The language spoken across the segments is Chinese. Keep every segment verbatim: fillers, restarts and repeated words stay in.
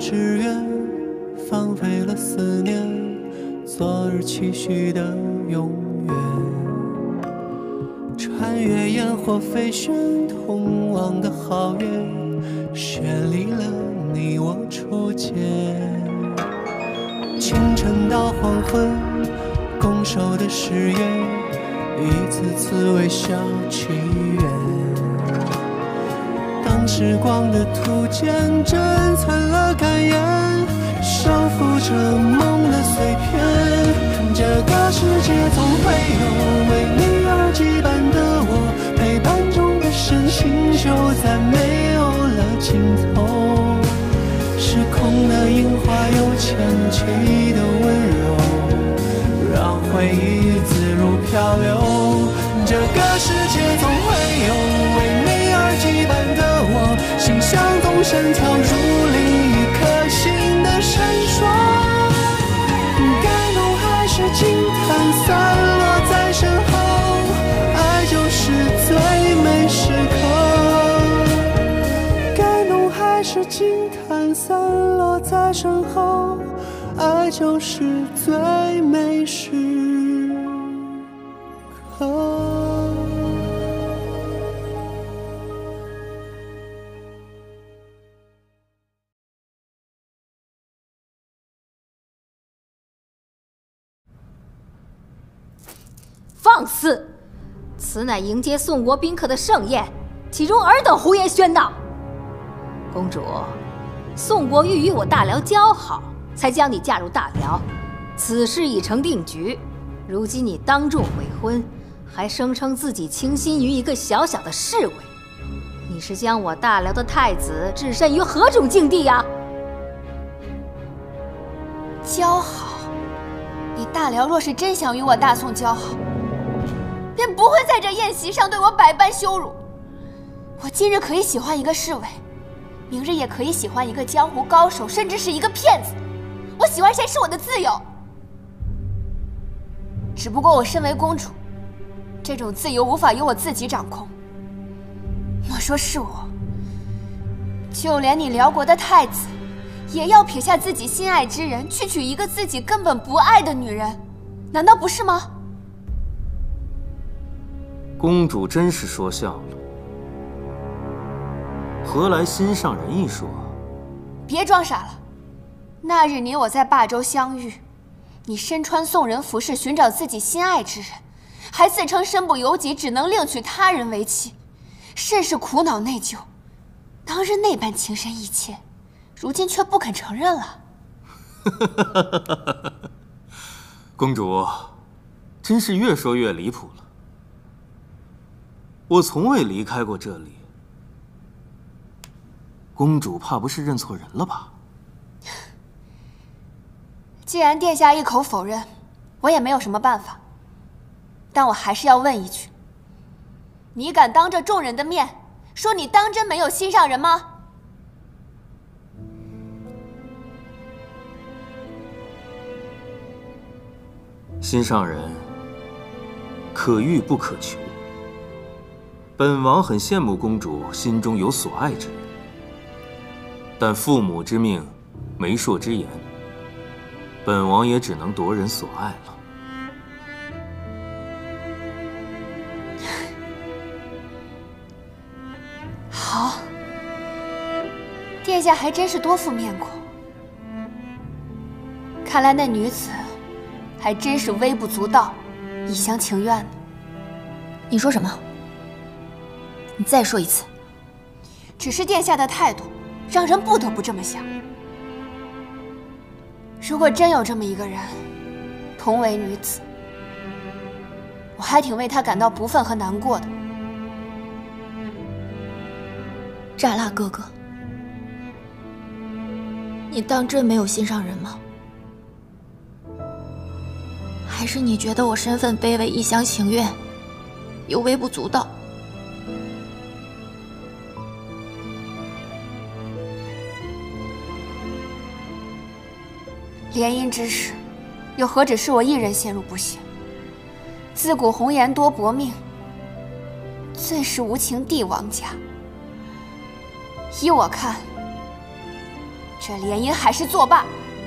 誓愿，放飞了思念，昨日期许的永远。穿越烟火飞旋，通往的好远，绚丽了你我初见。清晨到黄昏，拱手的誓言，一次次微笑祈愿。当时光的图鉴珍藏了感言，收复着梦的碎片。这个世界总会有为你而羁绊的我，陪伴中的深情就再没有了尽头。时空的樱花有前期的温柔，让回忆自如漂流。这个世界总会有为你而羁绊的我，心像纵身跳入另一颗心的闪烁。感动还是惊叹散落在身后，爱就是最美时刻。感动还是惊叹散落在身后，爱就是最美时刻。 放肆！此乃迎接宋国宾客的盛宴，岂容尔等胡言喧闹？公主，宋国欲与我大辽交好，才将你嫁入大辽，此事已成定局。如今你当众悔婚，还声称自己倾心于一个小小的侍卫，你是将我大辽的太子置身于何种境地呀？ 交好？你大辽若是真想与我大宋交好，便不会在这宴席上对我百般羞辱。我今日可以喜欢一个侍卫，明日也可以喜欢一个江湖高手，甚至是一个骗子。我喜欢谁是我的自由。只不过我身为公主，这种自由无法由我自己掌控。莫说是我，就连你辽国的太子，也要撇下自己心爱之人，去娶一个自己根本不爱的女人，难道不是吗？ 公主真是说笑了，何来心上人一说？ 别装傻了。那日你我在霸州相遇，你身穿宋人服饰寻找自己心爱之人，还自称身不由己，只能另娶他人为妻，甚是苦恼内疚。当日那般情深意切，如今却不肯承认了。 公主，真是越说越离谱了。我从未离开过这里，公主怕不是认错人了吧？ 既然殿下一口否认，我也没有什么办法。但我还是要问一句：你敢当着众人的面说你当真没有心上人吗？ 心上人可遇不可求。本王很羡慕公主心中有所爱之人，但父母之命，媒妁之言，本王也只能夺人所爱了。 好，殿下还真是多副面孔。看来那女子还真是微不足道，一厢情愿呢。 你说什么？你再说一次。 只是殿下的态度，让人不得不这么想。如果真有这么一个人，同为女子，我还挺为她感到不忿和难过的。 扎拉哥哥，你当真没有心上人吗？还是你觉得我身份卑微，一厢情愿，又微不足道？ 联姻之事，又何止是我一人陷入不幸？自古红颜多薄命，最是无情帝王家。依我看， 这联姻还是作罢。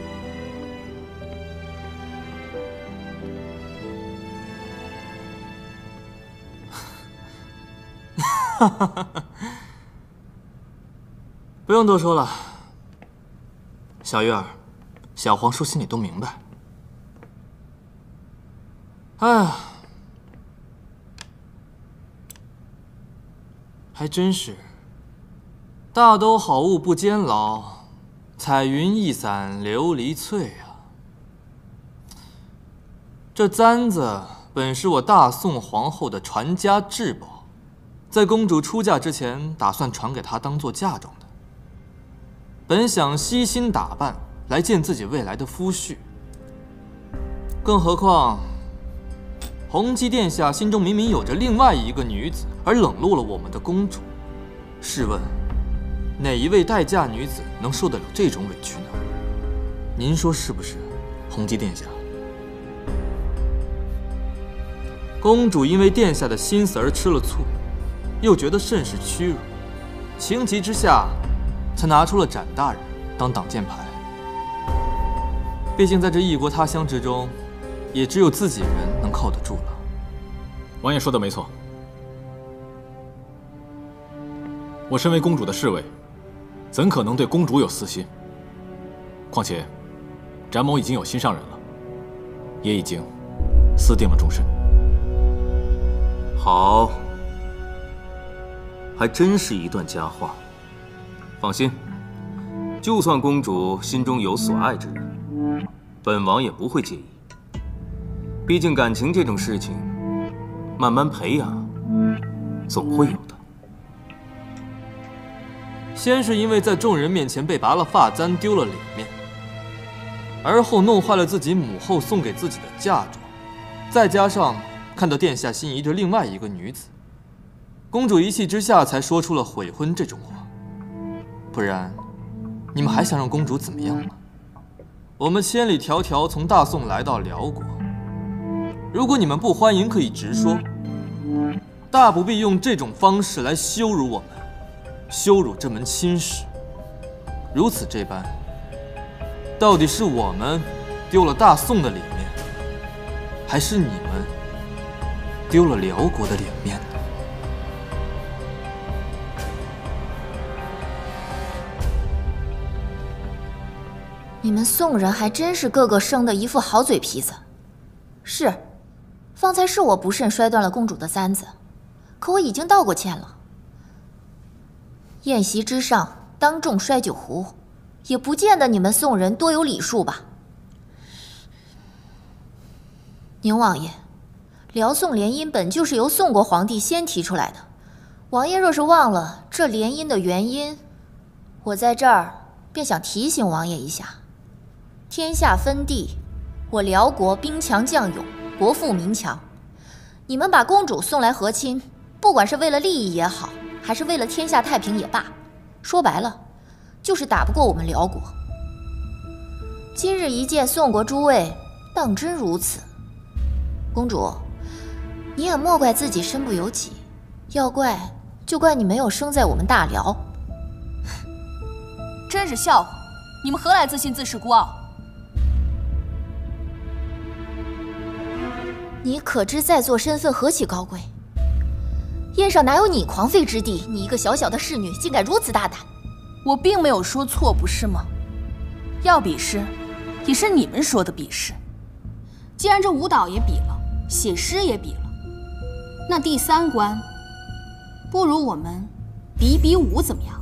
哈哈哈！不用多说了，小玉儿，小皇叔心里都明白。哎呀，还真是。大都好物不坚牢，彩云一伞琉璃脆啊！这簪子本是我大宋皇后的传家至宝。 在公主出嫁之前，打算传给她当做嫁妆的。本想悉心打扮来见自己未来的夫婿，更何况洪基殿下心中明明有着另外一个女子，而冷落了我们的公主。试问，哪一位待嫁女子能受得了这种委屈呢？您说是不是，洪基殿下？公主因为殿下的心思而吃了醋。 又觉得甚是屈辱，情急之下，才拿出了展大人当挡箭牌。毕竟在这异国他乡之中，也只有自己人能靠得住了。 王爷说的没错，我身为公主的侍卫，怎可能对公主有私心？况且，展某已经有心上人了，也已经私定了终身。 好。 还真是一段佳话。放心，就算公主心中有所爱之人，本王也不会介意。毕竟感情这种事情，慢慢培养，总会有的。先是因为在众人面前被拔了发簪，丢了脸面，而后弄坏了自己母后送给自己的嫁妆，再加上看到殿下心仪着另外一个女子。 公主一气之下才说出了悔婚这种话，不然，你们还想让公主怎么样呢？我们千里迢迢从大宋来到辽国，如果你们不欢迎，可以直说，大不必用这种方式来羞辱我们，羞辱这门亲事。如此这般，到底是我们丢了大宋的脸面，还是你们丢了辽国的脸面呢？ 你们宋人还真是个个生的一副好嘴皮子。是，方才是我不慎摔断了公主的簪子，可我已经道过歉了。宴席之上当众摔酒壶，也不见得你们宋人多有礼数吧？宁王爷，辽宋联姻本就是由宋国皇帝先提出来的，王爷若是忘了这联姻的原因，我在这儿便想提醒王爷一下。 天下分地，我辽国兵强将勇，国富民强。你们把公主送来和亲，不管是为了利益也好，还是为了天下太平也罢，说白了，就是打不过我们辽国。今日一见宋国诸位，当真如此。公主，你也莫怪自己身不由己，要怪就怪你没有生在我们大辽。 真是笑话！你们何来自信自恃孤傲？ 你可知在座身份何其高贵？宴上哪有你狂吠之地？你一个小小的侍女，竟敢如此大胆！ 我并没有说错，不是吗？要比试，也是你们说的比试。既然这舞蹈也比了，写诗也比了，那第三关，不如我们比比武怎么样？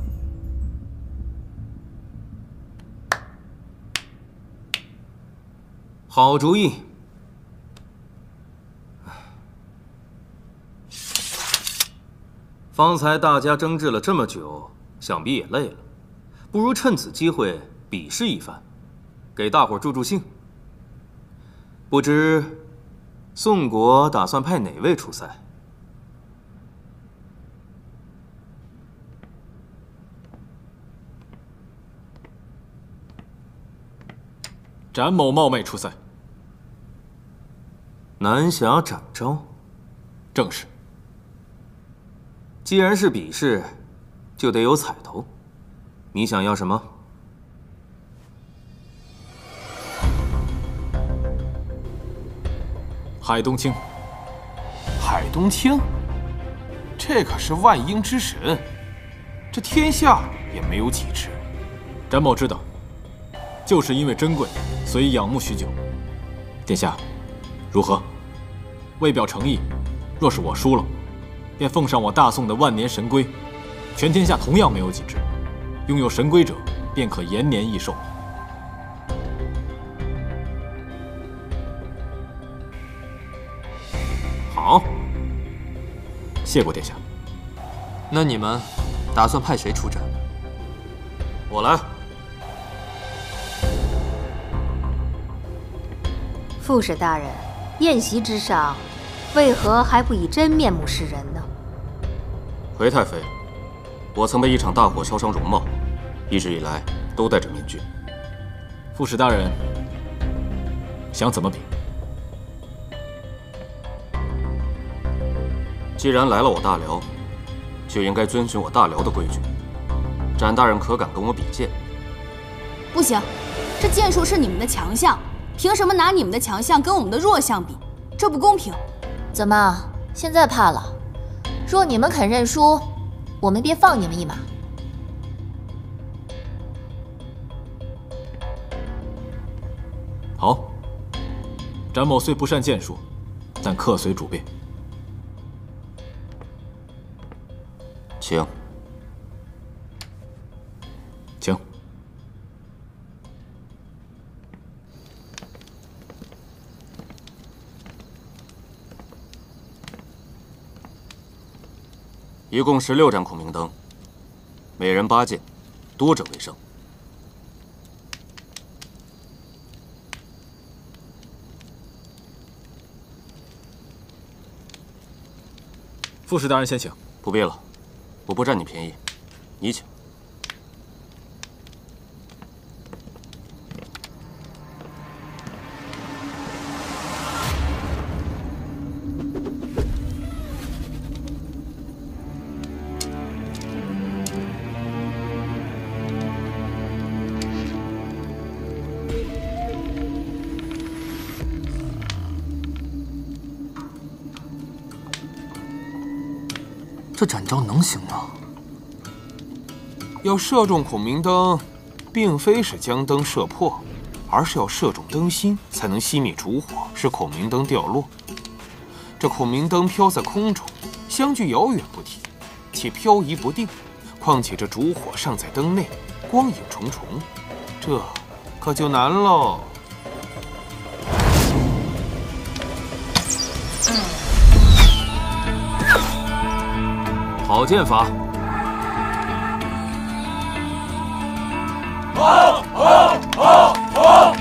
好主意。 方才大家争执了这么久，想必也累了，不如趁此机会比试一番，给大伙助助兴。不知宋国打算派哪位出塞？ 展某冒昧出塞。 南侠展昭， 正是。 既然是比试，就得有彩头。你想要什么？ 海东青。 海东青，这可是万鹰之神，这天下也没有几只。 展某知道，就是因为珍贵，所以仰慕许久。殿下，如何？为表诚意，若是我输了，便奉上我大宋的万年神龟，全天下同样没有几只，拥有神龟者便可延年益寿。 好， 谢过殿下。 那你们打算派谁出战？ 我来。 副使大人，宴席之上，为何还不以真面目示人呢？ 回太妃，我曾被一场大火烧伤容貌，一直以来都戴着面具。 副使大人想怎么比？ 既然来了我大辽，就应该遵循我大辽的规矩。展大人可敢跟我比剑？ 不行，这剑术是你们的强项，凭什么拿你们的强项跟我们的弱项比？这不公平。 怎么，现在怕了？若你们肯认输，我们便放你们一马。 好，展某虽不善剑术，但客随主便。 请， 请。 一共十六盏孔明灯，每人八件，多者为胜。 副使大人先请。 不必了，我不占你便宜，你请。 这展昭能行吗？ 要射中孔明灯，并非是将灯射破，而是要射中灯芯，才能熄灭烛火，使孔明灯掉落。这孔明灯飘在空中，相距遥远不提，且飘移不定。况且这烛火尚在灯内，光影重重，这可就难喽。 好剑法！ 好，好，好，好！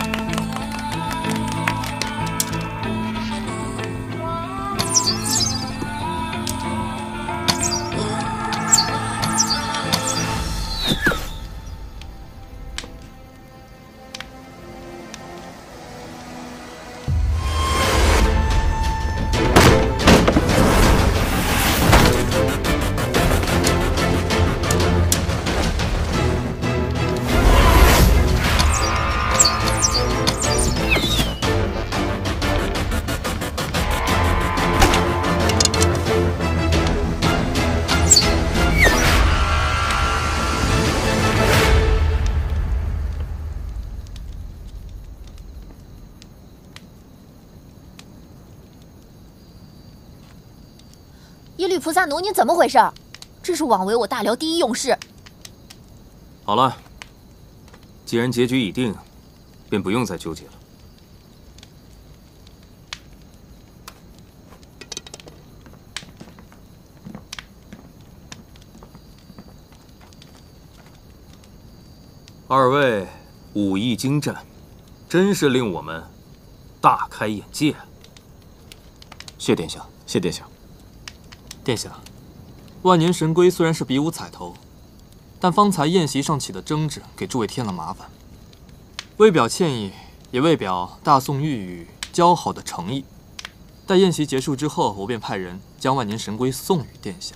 耶律菩萨奴，您怎么回事？这是枉为我大辽第一勇士。 好了，既然结局已定，便不用再纠结了。二位武艺精湛，真是令我们大开眼界。谢殿下， 谢殿下。 殿下，万年神龟虽然是比武彩头，但方才宴席上起的争执，给诸位添了麻烦。为表歉意，也为表大宋御宇交好的诚意，待宴席结束之后，我便派人将万年神龟送与殿下。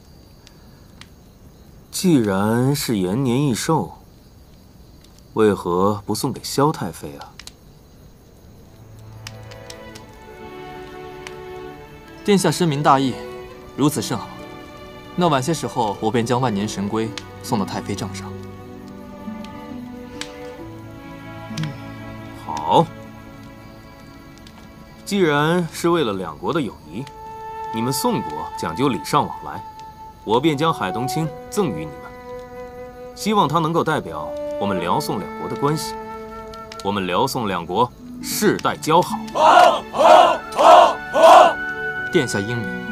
既然是延年益寿，为何不送给萧太妃啊？ 殿下深明大义，如此甚好。那晚些时候，我便将万年神龟送到太妃帐上。 好，既然是为了两国的友谊，你们宋国讲究礼尚往来，我便将海东青赠予你们，希望它能够代表我们辽宋两国的关系。我们辽宋两国世代交好。好，好， 好，好！殿下英明。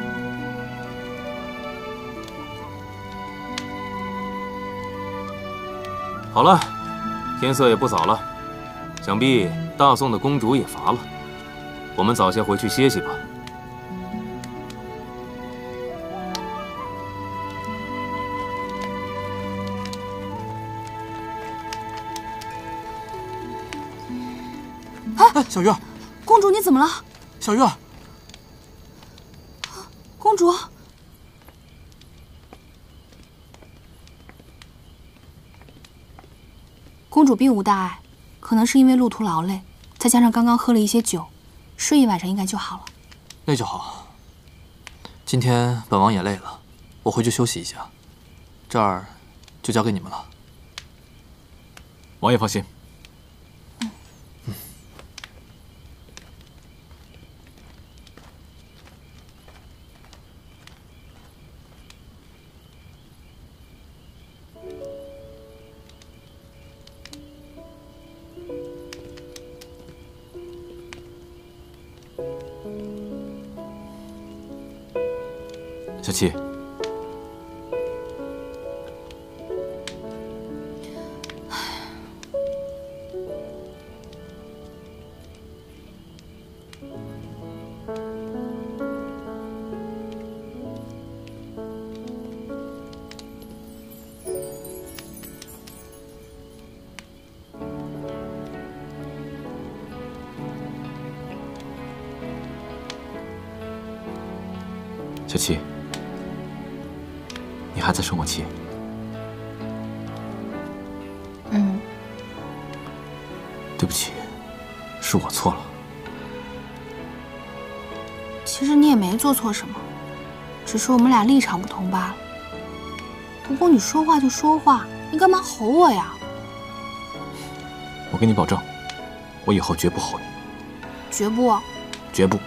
好了，天色也不早了，想必大宋的公主也乏了，我们早些回去歇息吧。 哎，小月儿， 公主你怎么了？ 小月儿， 公主。公主并无大碍，可能是因为路途劳累，再加上刚刚喝了一些酒，睡一晚上应该就好了。 那就好。今天本王也累了，我回去休息一下，这儿就交给你们了。 王爷放心。 嗯嗯。 小七，小七。你还在生我气？ 嗯， 对不起，是我错了。 其实你也没做错什么，只是我们俩立场不同罢了。不过你说话就说话，你干嘛吼我呀？ 我跟你保证，我以后绝不吼你。 绝不。 绝不。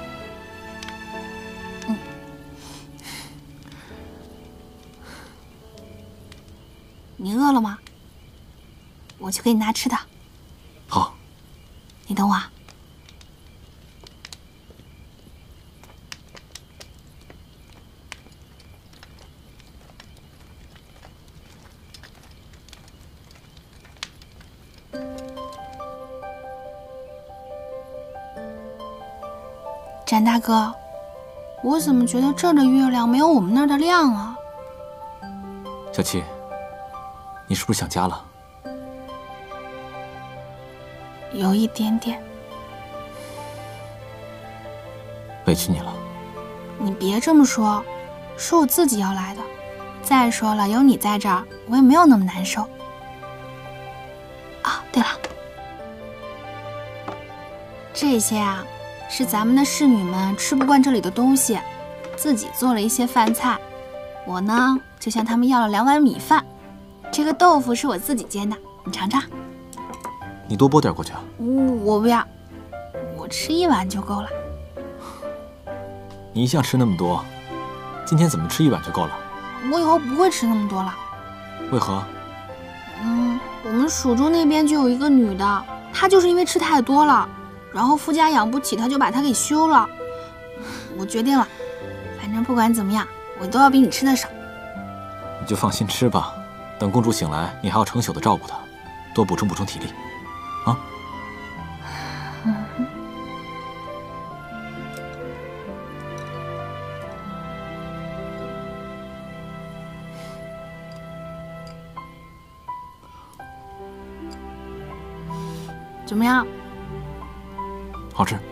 你饿了吗？我去给你拿吃的。 好。 你等我啊。展大哥，我怎么觉得这儿的月亮没有我们那儿的亮啊？ 小七。你是不是想家了？ 有一点点。 委屈你了。 你别这么说，是我自己要来的。再说了，有你在这儿，我也没有那么难受。啊，对了，这些啊，是咱们的侍女们吃不惯这里的东西，自己做了一些饭菜。我呢，就向他们要了两碗米饭。这个豆腐是我自己煎的，你尝尝。 你多拨点过去啊。 我不要，我吃一碗就够了。 你一向吃那么多，今天怎么吃一碗就够了？ 我以后不会吃那么多了。 为何？ 嗯，我们蜀中那边就有一个女的，她就是因为吃太多了，然后夫家养不起，她就把她给休了。我决定了，反正不管怎么样，我都要比你吃的少。 你就放心吃吧。等公主醒来，你还要成宿的照顾她，多补充补充体力，啊！ 嗯、怎么样？ 好吃。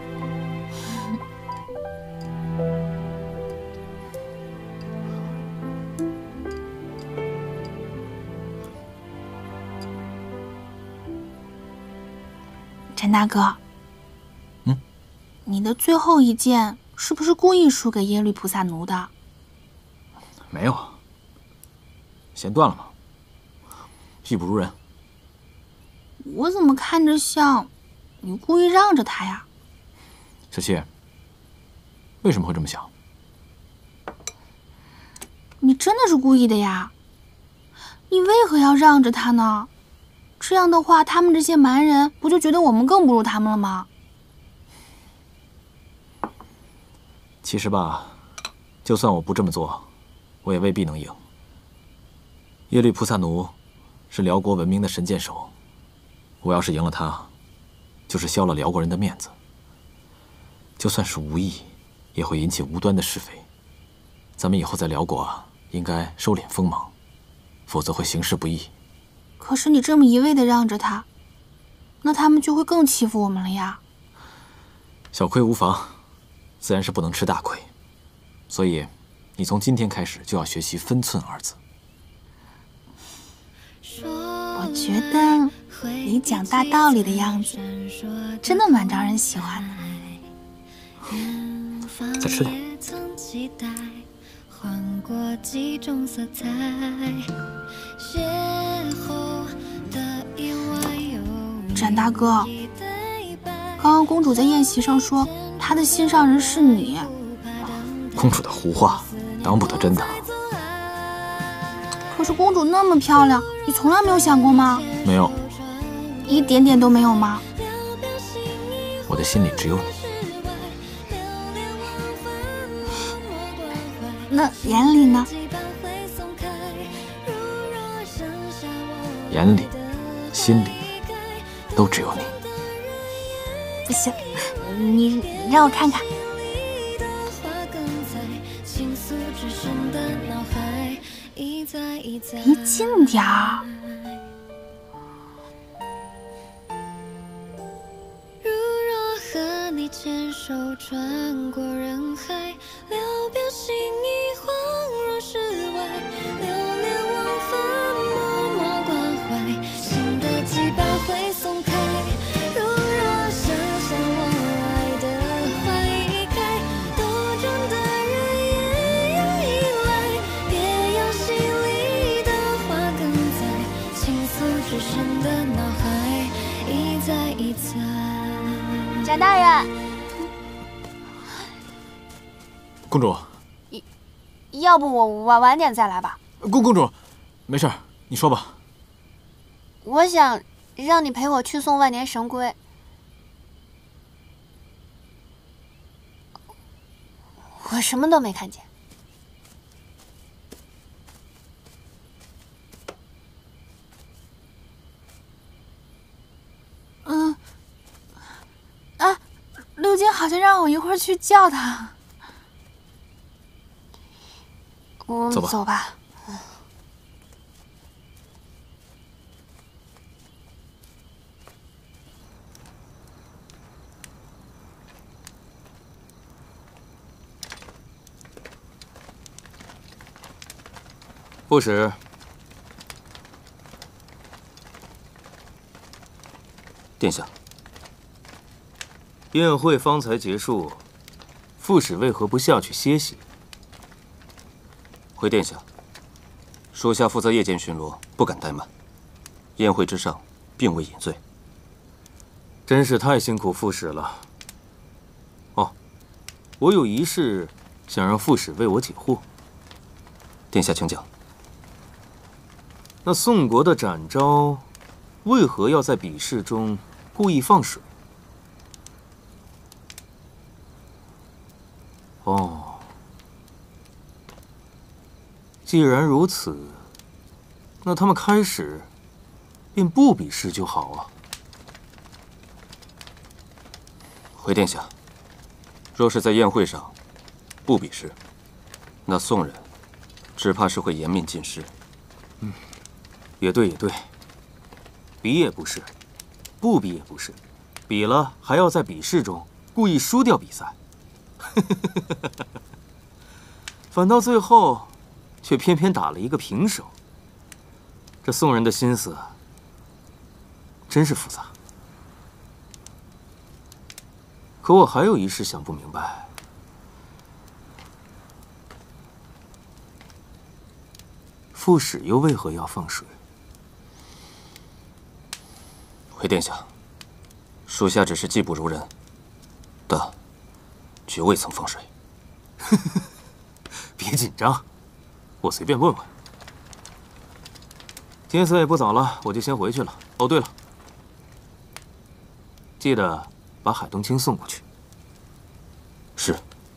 陈大哥， 嗯， 你的最后一件是不是故意输给耶律菩萨奴的？ 没有，弦断了吗？技不如人。 我怎么看着像你故意让着他呀？ 小七，为什么会这么想？ 你真的是故意的呀？你为何要让着他呢？这样的话，他们这些蛮人不就觉得我们更不如他们了吗？ 其实吧，就算我不这么做，我也未必能赢。耶律菩萨奴是辽国闻名的神箭手，我要是赢了他，就是消了辽国人的面子。就算是无意，也会引起无端的是非。咱们以后在辽国啊，应该收敛锋芒，否则会行事不义。 可是你这么一味的让着他，那他们就会更欺负我们了呀。 小亏无妨，自然是不能吃大亏。所以，你从今天开始就要学习分寸二字。 我觉得你讲大道理的样子，真的蛮招人喜欢的。 再吃点。 展大哥，刚刚公主在宴席上说她的心上人是你。 公主的胡话，当不得真的。 可是公主那么漂亮，你从来没有想过吗？ 没有， 一点点都没有吗？ 我的心里只有你。 那眼里呢？ 眼里、心里都只有你。 不行，你让我看看。离近点儿。 如若和你牵手穿过人海，聊表心意，恍若世外，流连忘返，默默关怀，心的羁绊会松开。如若想象我爱的花已开，多种的人也有依赖，别让心里的话梗在，倾诉只剩的脑海，一再一再。 展大人， 公主， 要不我晚晚点再来吧。 公公主，没事儿，你说吧。 我想让你陪我去送万年神龟。我什么都没看见。 嗯，啊，六金好像让我一会儿去叫他。 我走吧。 走吧。 副使，殿下，宴会方才结束，副使为何不下去歇息？回殿下，属下负责夜间巡逻，不敢怠慢。宴会之上，并未饮醉。真是太辛苦副使了。哦，我有一事想让副使为我解惑。殿下请讲。那宋国的展昭，为何要在比试中故意放水？哦，既然如此，那他们开始便不比试就好啊。回殿下，若是在宴会上不比试，那宋人只怕是会严命禁师。嗯。也对，也对，比也不是，不比也不是，比了还要在比试中故意输掉比赛，反倒最后却偏偏打了一个平手。这宋人的心思真是复杂。可我还有一事想不明白， 副使又为何要放水？ 回殿下，属下只是技不如人，但绝未曾放水。 别紧张，我随便问问。天色也不早了，我就先回去了。哦，对了，记得把海东青送过去。 是。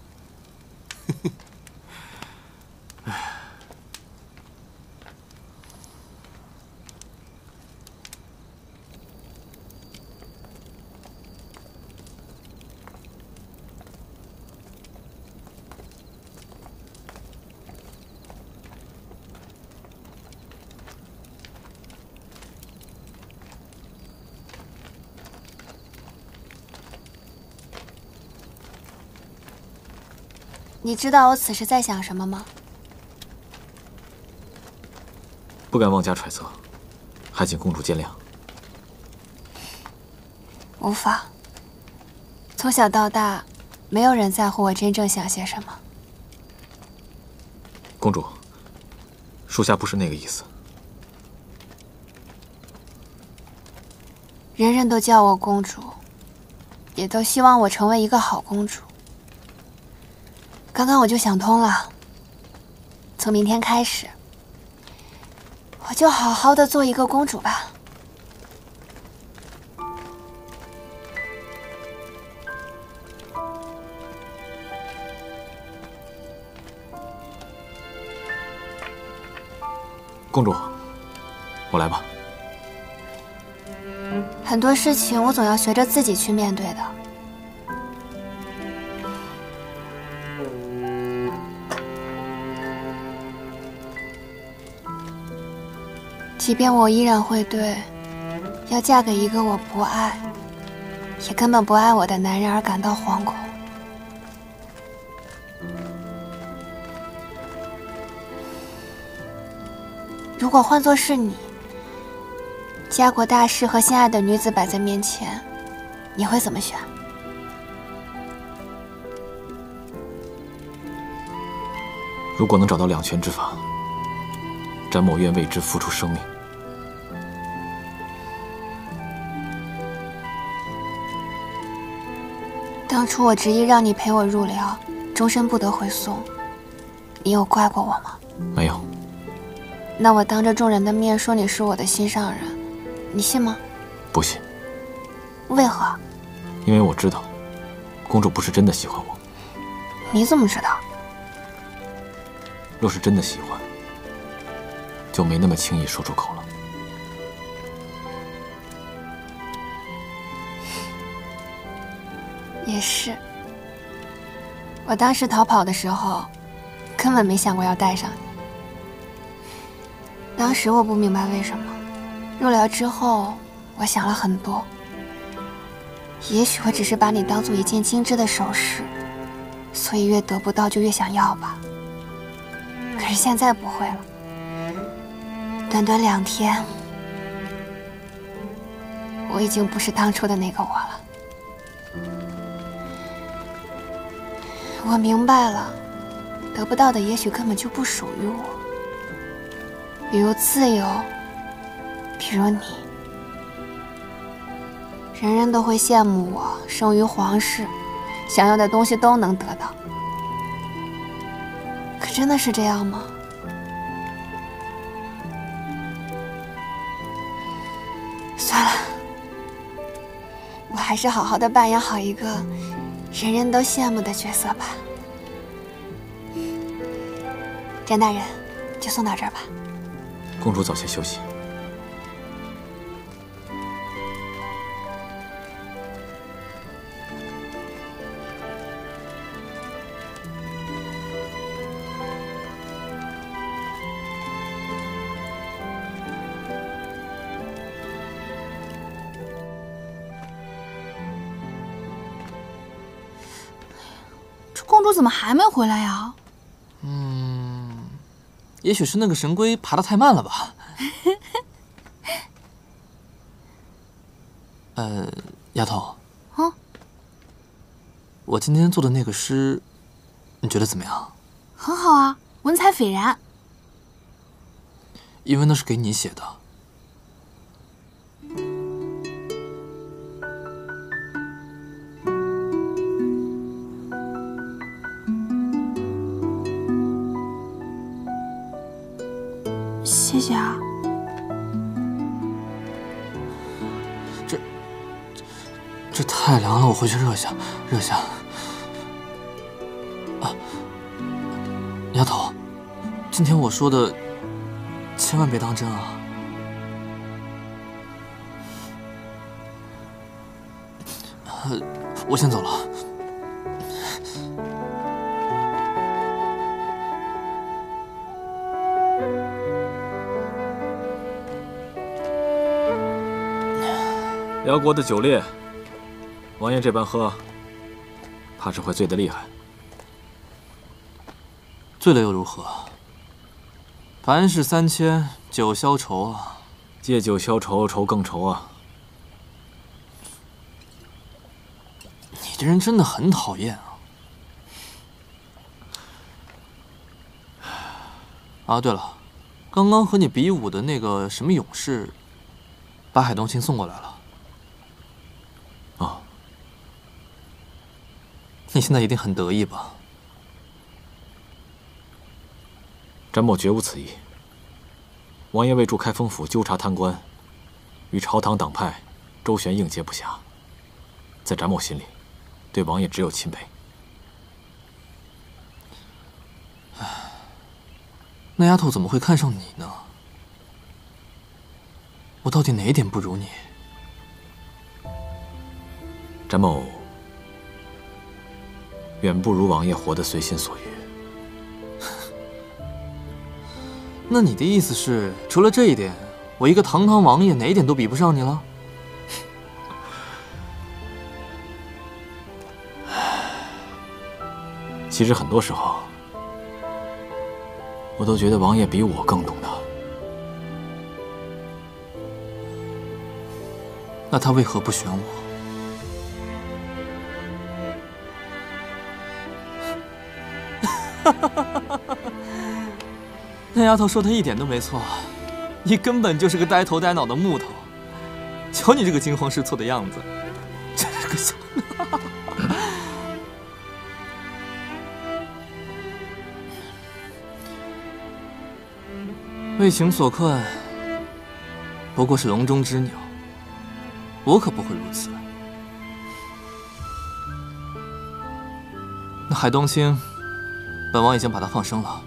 你知道我此时在想什么吗？ 不敢妄加揣测，还请公主见谅。 无妨。从小到大，没有人在乎我真正想些什么。 公主，属下不是那个意思。 人人都叫我公主，也都希望我成为一个好公主。刚刚我就想通了，从明天开始，我就好好的做一个公主吧。 公主，我来吧。 很多事情我总要学着自己去面对的。即便我依然会对要嫁给一个我不爱，也根本不爱我的男人而感到惶恐。如果换作是你，家国大事和心爱的女子摆在面前，你会怎么选？ 如果能找到两全之法，詹某愿为之付出生命。 当初我执意让你陪我入寮，终身不得回宋，你有怪过我吗？ 没有。 那我当着众人的面说你是我的心上人，你信吗？ 不信。 为何？ 因为我知道，公主不是真的喜欢我。 你怎么知道？ 若是真的喜欢，就没那么轻易说出口了。 也是，我当时逃跑的时候，根本没想过要带上你。当时我不明白为什么，入寮之后，我想了很多。也许我只是把你当做一件精致的首饰，所以越得不到就越想要吧。可是现在不会了，短短两天，我已经不是当初的那个我了。我明白了，得不到的也许根本就不属于我，比如自由，比如你。人人都会羡慕我生于皇室，想要的东西都能得到。可真的是这样吗？算了，我还是好好的扮演好一个人人都羡慕的角色吧。詹大人，就送到这儿吧。 公主早些休息。 公主怎么还没回来呀？ 嗯，也许是那个神龟爬得太慢了吧。呃，丫头。 啊？ 我今天做的那个诗，你觉得怎么样？ 很好啊，文采斐然。 因为那是给你写的。 谢谢啊。 这这这太凉了，我回去热一下，热一下。啊，丫头，今天我说的千万别当真啊！呃，我先走了。 辽国的酒烈，王爷这般喝，怕是会醉得厉害。 醉了又如何？凡事三千，酒消愁啊！ 借酒消愁，愁更愁啊！ 你这人真的很讨厌啊！啊，对了，刚刚和你比武的那个什么勇士，把海东青送过来了。 哦， 你现在一定很得意吧？ 詹某绝无此意。王爷为助开封府纠察贪官，与朝堂党派周旋应接不暇，在詹某心里，对王爷只有钦佩。 唉，那丫头怎么会看上你呢？我到底哪一点不如你？ 詹某远不如王爷活得随心所欲。 那你的意思是，除了这一点，我一个堂堂王爷哪一点都比不上你了？ 其实很多时候，我都觉得王爷比我更懂他。 那他为何不选我？那丫头说的一点都没错，你根本就是个呆头呆脑的木头。瞧你这个惊慌失措的样子，真是个小……为情所困，不过是笼中之鸟。我可不会如此。那海东青，本王已经把他放生了。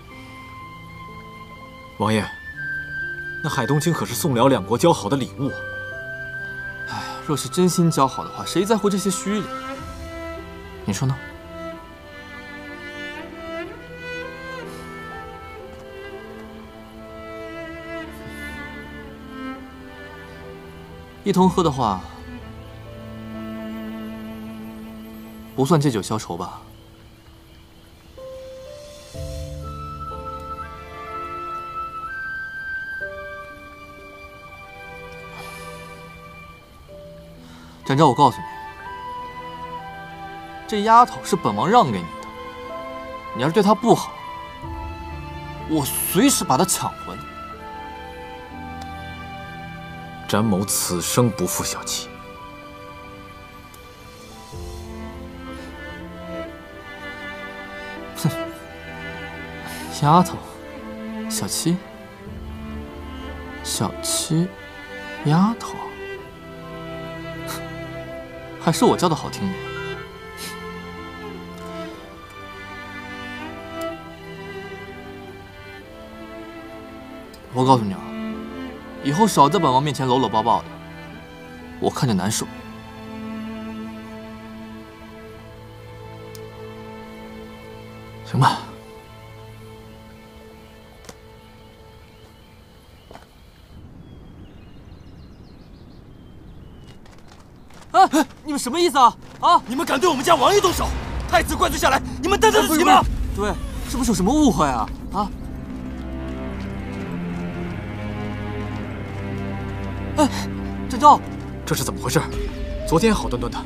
王爷，那海东青可是宋辽两国交好的礼物。 哎，若是真心交好的话，谁在乎这些虚礼？你说呢？一同喝的话，不算借酒消愁吧？展昭，我告诉你，这丫头是本王让给你的，你要是对她不好，我随时把她抢回。 詹某此生不负小妻。 哼，丫头，小七，小七，丫头，还是我叫的好听点。我告诉你啊，以后少在本王面前搂搂抱抱的，我看着难受。 行吧。 啊！你们什么意思啊？啊！ 你们敢对我们家王爷动手？太子灌罪下来，你们担得起吗？ 对，是不是有什么误会啊？啊！哎，展昭， 这是怎么回事？昨天好端端的，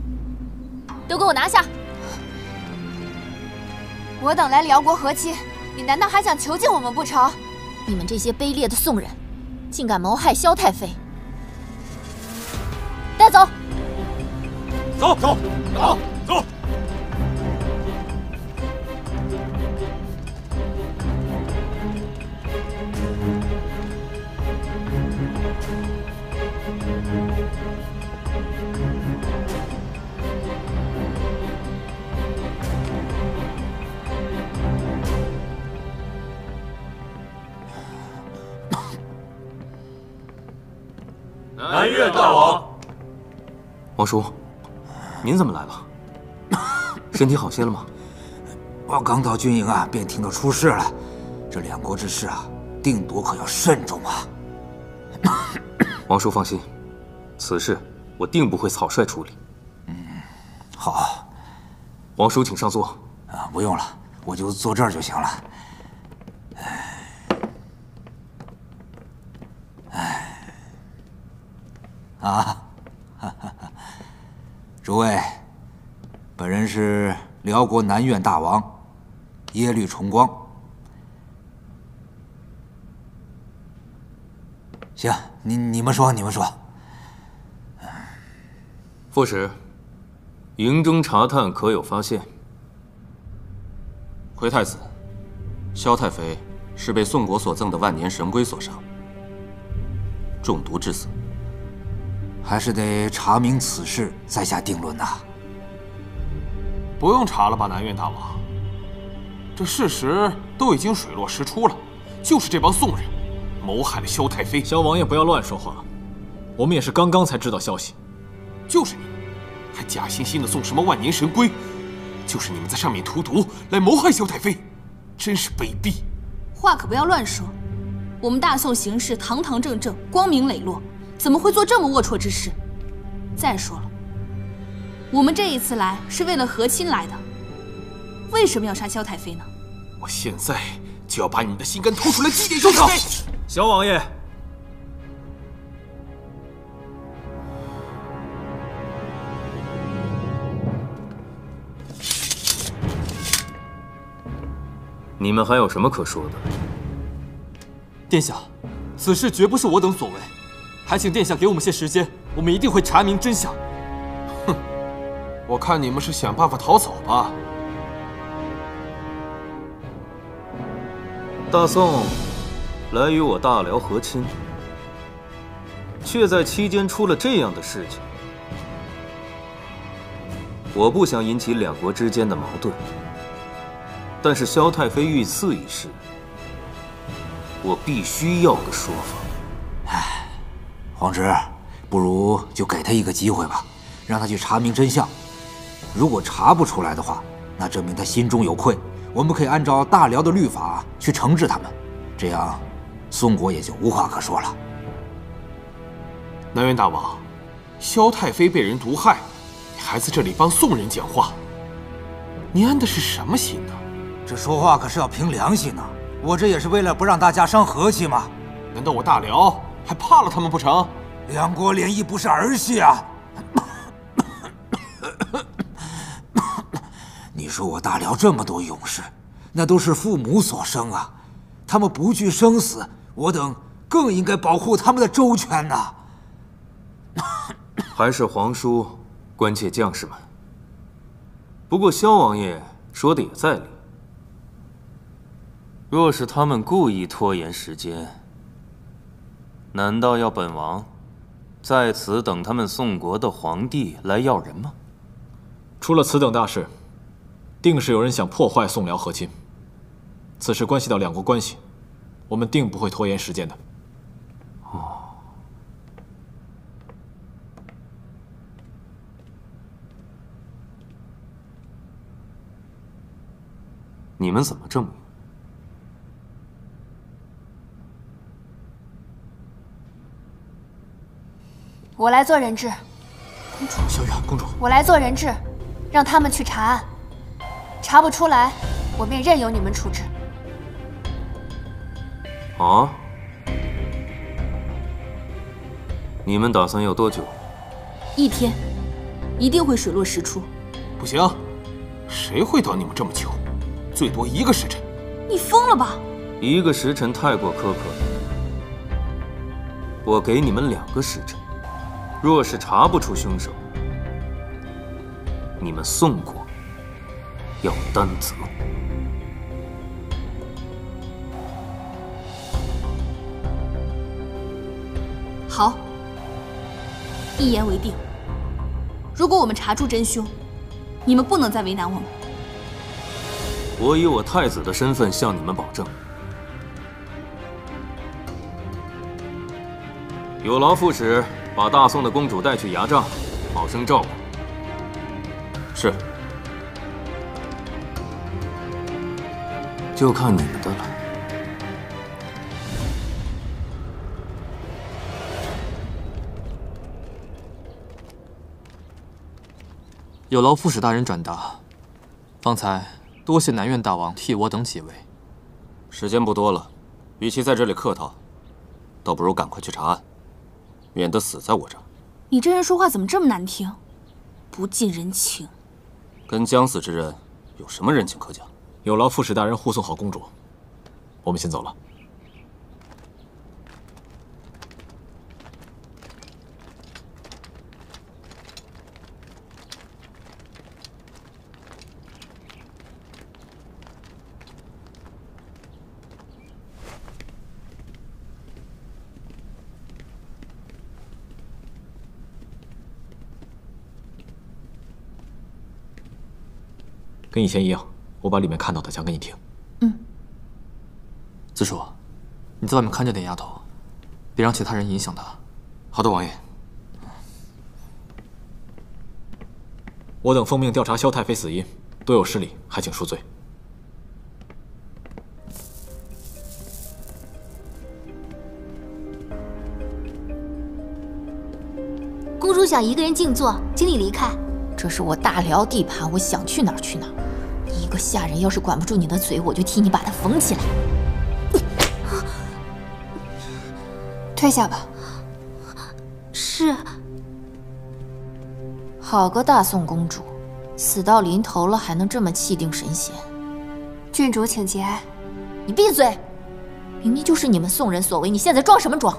都给我拿下！ 我等来辽国和亲， 你难道还想囚禁我们不成？ 你们这些卑劣的宋人，竟敢谋害萧太妃！带走！ 走走走走！ 南越大王，王叔，您怎么来了？身体好些了吗？ 我刚到军营啊，便听到出事了。这两国之事啊，定夺可要慎重啊。 王叔放心，此事我定不会草率处理。 嗯，好。 王叔请上座。 啊，不用了，我就坐这儿就行了。唉，啊，哈哈哈！诸位，本人是辽国南院大王耶律重光。行，你你们说，你们说。 副使，营中查探可有发现？ 回太子，萧太妃是被宋国所赠的万年神龟所伤，中毒致死。 还是得查明此事再下定论呐。 不用查了吧，南院大王，这事实都已经水落石出了，就是这帮宋人谋害了萧太妃。 萧王爷不要乱说话，我们也是刚刚才知道消息。 就是你们，还假惺惺的送什么万年神龟，就是你们在上面涂毒来谋害萧太妃，真是卑鄙！ 话可不要乱说，我们大宋行事堂堂正正，光明磊落，怎么会做这么龌龊之事？再说了，我们这一次来是为了和亲来的，为什么要杀萧太妃呢？ 我现在就要把你的心肝掏出来祭奠萧太妃！ 萧王爷，你们还有什么可说的？ 殿下，此事绝不是我等所为，还请殿下给我们些时间，我们一定会查明真相。 哼，我看你们是想办法逃走吧。 大宋来与我大辽和亲，却在期间出了这样的事情。我不想引起两国之间的矛盾，但是萧太妃遇刺一事，我必须要个说法。 唉，皇侄，不如就给他一个机会吧，让他去查明真相。如果查不出来的话，那证明他心中有愧。我们可以按照大辽的律法去惩治他们，这样宋国也就无话可说了。 南院大王，萧太妃被人毒害，你还在这里帮宋人讲话，你安的是什么心呢？ 这说话可是要凭良心呐！我这也是为了不让大家伤和气嘛。 难道我大辽还怕了他们不成？ 两国联谊不是儿戏啊！你说我大辽这么多勇士，那都是父母所生啊，他们不惧生死，我等更应该保护他们的周全呐。 还是皇叔关切将士们。不过萧王爷说的也在理，若是他们故意拖延时间，难道要本王在此等他们宋国的皇帝来要人吗？ 出了此等大事，定是有人想破坏宋辽和亲。此事关系到两国关系，我们定不会拖延时间的。 哦，你们怎么证明？ 我来做人质。 公主，萧远，公主， 我来做人质，让他们去查案，查不出来，我便任由你们处置。 啊？你们打算要多久？ 一天，一定会水落石出。 不行，谁会等你们这么久？最多一个时辰。 你疯了吧？ 一个时辰太过苛刻了，我给你们两个时辰，若是查不出凶手，你们宋国要担责。 好，一言为定。如果我们查出真凶，你们不能再为难我们。 我以我太子的身份向你们保证，有劳副使把大宋的公主带去牙帐，好生照顾。 是。 就看你们的了。 有劳副使大人转达，方才多谢南院大王替我等几位。 时间不多了，与其在这里客套，倒不如赶快去查案，免得死在我这儿。 你这人说话怎么这么难听，不近人情。 跟将死之人有什么人情可讲？ 有劳副使大人护送好公主，我们先走了。跟以前一样，我把里面看到的讲给你听。 嗯。 子舒，你在外面看着那丫头，别让其他人影响她。 好的，王爷。 我等奉命调查萧太妃死因，多有失礼，还请恕罪。 公主想一个人静坐，请你离开。 这是我大辽地盘，我想去哪儿去哪儿。一个下人要是管不住你的嘴，我就替你把他缝起来。 退下吧。 是。 好个大宋公主，死到临头了还能这么气定神闲。 郡主请节哀。 你闭嘴！明明就是你们宋人所为，你现在装什么装？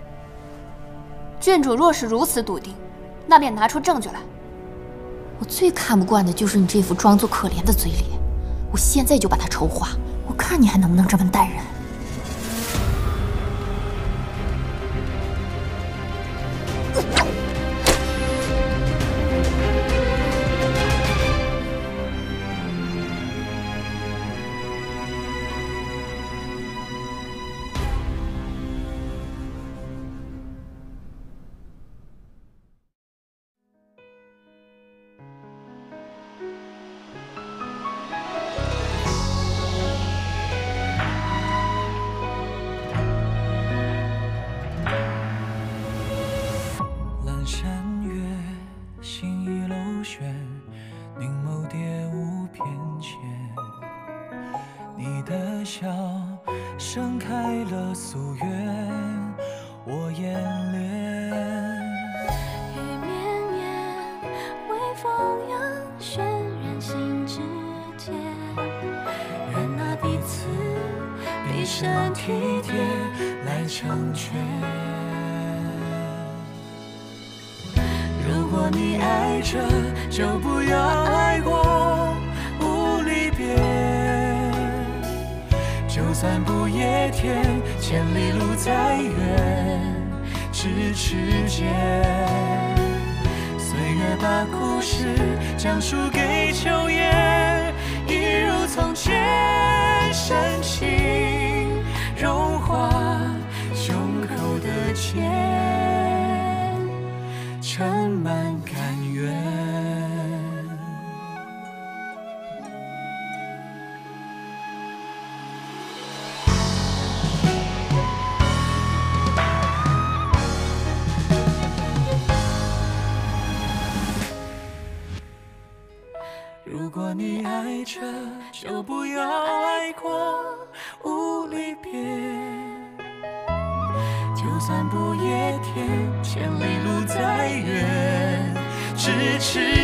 郡主若是如此笃定，那便拿出证据来。 我最看不惯的就是你这副装作可怜的嘴脸，我现在就把它丑化，我看你还能不能这么待人。 如果你爱着，就不要爱过无离别。就算不夜天，千里路再远，咫尺间。岁月把故事讲述给秋叶，一如从前深情融化胸口的茧，盛满甘愿。如果你爱着，就不要爱过无离别。就算不夜天，千里路再远，咫尺